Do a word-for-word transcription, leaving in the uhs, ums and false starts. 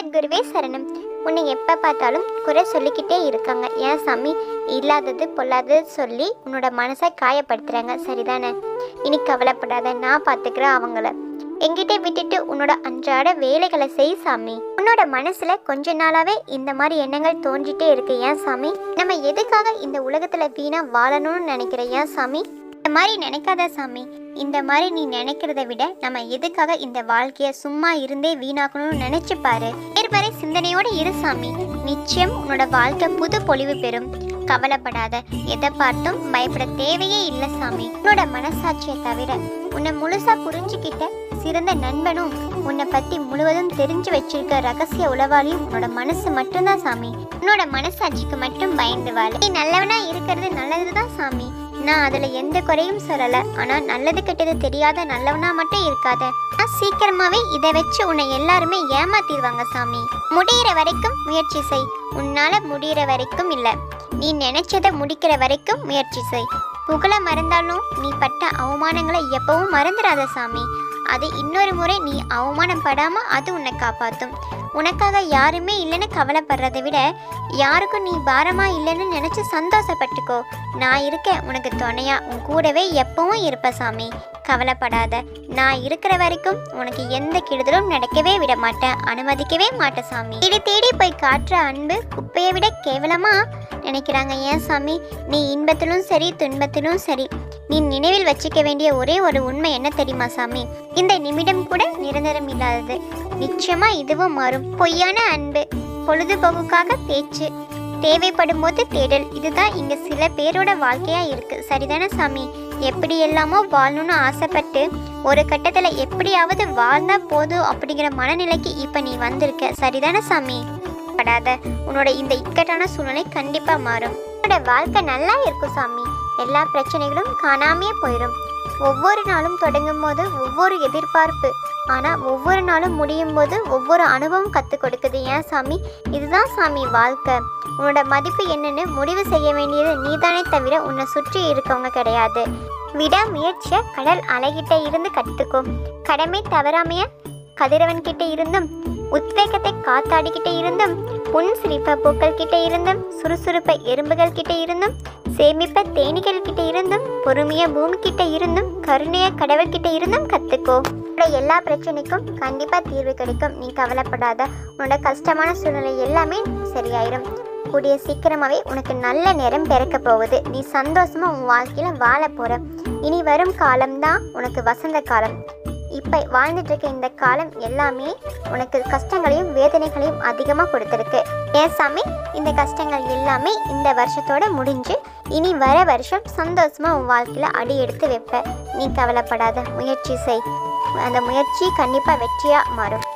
சத்குருவே சரணம். உன்னை எப்போ பார்த்தாலும் குறை சொல்லிக்கிட்டே இருக்காங்க. ஏன் சாமி? இல்லாதது பொல்லாதது சொல்லி உன்னோட மனசை காயப்படுத்துகிறாங்க, சரிதானே? இனி கவலைப்படாத, நான் பார்த்துக்கிறேன் அவங்கள. எங்கிட்ட விட்டுட்டு உன்னோட அன்றாட வேலைகளை செய் சாமி. உன்னோட மனசுல கொஞ்ச நாளாவே இந்த மாதிரி எண்ணங்கள் தோன்றிட்டே இருக்கு. ஏன் சாமி? நம்ம எதுக்காக இந்த உலகத்துல வீணா வாழணும்னு நினைக்கிற? ஏன் சாமி? இந்த மாதிரி நினைக்காத சாமி. இந்த மாதிரி நீ நினைக்கிறத விட நம்ம எதுக்காக இந்த வாழ்க்கைய சும்மா இருந்தே வீணாக்கணும்னு நினைச்சு பாரு. நேர்மறை சிந்தனையோட இரு சாமி. நிச்சயம் உன்னோட வாழ்க்கை புது பொலிவு பெறும். கவலைப்படாத, எதை பார்த்தும் பயப்பட தேவையே இல்லை சாமி. உன்னோட மனசாட்சியை தவிர உன்னை முழுசா புரிஞ்சுக்கிட்ட சிறந்த நண்பனும் உன்னை பத்தி முழுவதும் தெரிஞ்சு வச்சிருக்க ரகசிய உளவாளியும் உன்னோட மனசு மட்டும்தான் சாமி. உன்னோட மனசாட்சிக்கு மட்டும் பயந்து வாழ. நீ நல்லவனா இருக்கிறது நல்லதுதான் சாமி. நான் அதுல எந்த குறையும் சொல்லல. ஆனா நல்லது கெட்டது தெரியாத நல்லவனா மட்டும் இருக்காத. நான் சீக்கிரமாவே இதை வச்சு உன்னை எல்லாருமே ஏமாத்திடுவாங்க சாமி. முடிகிற வரைக்கும் முயற்சி செய். உன்னால முடிகிற வரைக்கும் இல்ல, நீ நினைச்சதை முடிக்கிற வரைக்கும் முயற்சி செய். புகழ மறந்தாலும் நீ பட்ட அவமானங்களை எப்பவும் மறந்துடாத சாமி. அது இன்னொரு முறை நீ அவமானம் படாம அது உன்னை காப்பாற்றும். உனக்காக யாருமே இல்லைன்னு கவலைப்படுறதை விட யாருக்கும் நீ பாரமா இல்லைன்னு நினைச்சு சந்தோஷப்பட்டுக்கோ. நான் இருக்கேன் உனக்கு துணையா, உன் கூடவே எப்பவும் இருப்ப சாமி. கவலைப்படாத, நான் இருக்கிற வரைக்கும் உனக்கு எந்த கெடுதலும் நடக்கவே விட மாட்டேன், அனுமதிக்கவே மாட்டேன் சாமி. தேடி தேடி போய் காட்டுற அன்பு குப்பையை விட கேவலமா நினைக்கிறாங்க. ஏன் சாமி? நீ இன்பத்திலும் சரி துன்பத்திலும் சரி நீ நினைவில் வச்சுக்க வேண்டிய ஒரே ஒரு உண்மை என்ன தெரியுமா சாமி? இந்த நிமிடம் கூட நிரந்தரம் இல்லாதது. நிச்சயமா இதுவும் மாறும். பொய்யான அன்பு, பொழுதுபோக்குக்காக பேச்சு, தேவைப்படும் போது தேடல், இதுதான் இங்க சில பேரோட வாழ்க்கையா இருக்கு, சரிதானே சாமி? எப்படி எல்லாமோ வாழணும்னு ஆசைப்பட்டு ஒரு கட்டத்துல எப்படியாவது வாழ்ந்தா போதும் அப்படிங்கிற மனநிலைக்கு இப்ப நீ வந்திருக்க, சரிதானே சாமி? படாத, உன்னோட இந்த இக்கட்டான சூழ்நிலை கண்டிப்பா மாறும். உன்னோட வாழ்க்கை நல்லா இருக்கும் சாமி. எல்லா பிரச்சனைகளும் காணாமையே போயிடும். ஒவ்வொரு நாளும் தொடங்கும் போது ஒவ்வொரு எதிர்பார்ப்பு, ஆனா ஒவ்வொரு நாளும் முடியும் போது ஒவ்வொரு அனுபவம் கற்றுக் கொடுக்குது. ஏன் சாமி? இதுதான் சாமி வாழ்க்கை. உன்னோட மதிப்பு என்னன்னு முடிவு செய்ய வேண்டியது நீதானே தவிர உன்னை சுற்றி இருக்கவங்க கிடையாது. விடாமுயற்சிய கடல் அலைகிட்ட இருந்து கற்றுக்கோ. கடமை தவறாமைய கதிரவன் கிட்ட இருந்தும், உத்வேகத்தை காத்தாடிக்கிட்ட இருந்தும், புன் சிரிப்ப பூக்கள் கிட்ட இருந்தும், சுறுசுறுப்ப எறும்புகள் கிட்ட இருந்தும், சேமிப்ப தேனீகள் கிட்ட இருந்தும், பொறுமைய பூமி கிட்ட இருந்தும், கருணைய கடவுள் கிட்ட இருந்தும் கத்துக்கோ. உன்னோட எல்லா பிரச்சனைக்கும் கண்டிப்பா தீர்வு கிடைக்கும். நீ கவலைப்படாத. உன்னோட கஷ்டமான சூழ்நிலை எல்லாமே சரியாயிரும். கூடிய சீக்கிரமாவே உனக்கு நல்ல நேரம் பிறக்க போகுது. நீ சந்தோஷமா உன் வாழ்க்கையில வாழ போற. இனி வரும் காலம்தான் உனக்கு வசந்த காலம். இப்போ வாழ்ந்துட்டு இருக்க இந்த காலம் எல்லாமே உனக்கு கஷ்டங்களையும் வேதனைகளையும் அதிகமாக கொடுத்துருக்கு. ஏன் சாமி? இந்த கஷ்டங்கள் எல்லாமே இந்த வருஷத்தோட முடிஞ்சு இனி வர வருஷம் சந்தோஷமாக உன் வாழ்க்கையில் அடி எடுத்து வைப்ப. நீ கவலைப்படாத, முயற்சி செய். அந்த முயற்சி கண்டிப்பாக வெற்றியாக மாறும்.